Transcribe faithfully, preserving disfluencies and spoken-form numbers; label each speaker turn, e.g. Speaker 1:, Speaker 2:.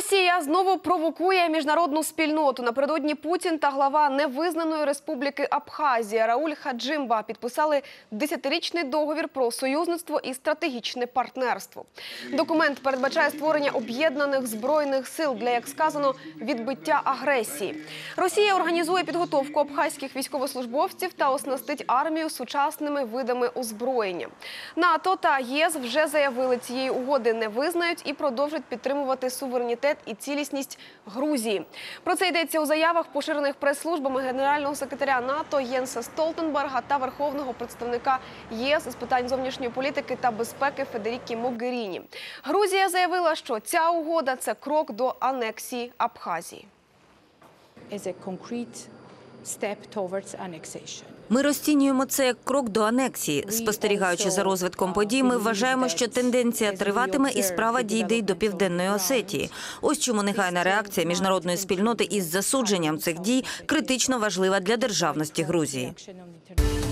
Speaker 1: Росія знову провокує міжнародну спільноту. Напередодні Путін та глава невизнаної республіки Абхазія Рауль Хаджимба підписали десятирічний договір про союзництво і стратегічне партнерство. Документ передбачає створення об'єднаних збройних сил для, як сказано, відбиття агресії. Росія організує підготовку абхазьких військовослужбовців та оснастить армію сучасними видами озброєння. НАТО та ЄС вже заявили, цієї угоди не визнають і продовжать підтримувати суверенітет і цілісність Грузії. Про це йдеться у заявах, поширених прес-службами генерального секретаря НАТО Єнса Столтенберга та верховного представника ЄС з питань зовнішньої політики та безпеки Федерікі Могеріні. Грузія заявила, що ця угода – це крок до анексії Абхазії.
Speaker 2: Ми розцінюємо це як крок до анексії. Спостерігаючи за розвитком подій, ми вважаємо, що тенденція триватиме і справа дійде й до Південної Осетії. Ось чому негайна реакція міжнародної спільноти із засудженням цих дій критично важлива для державності Грузії.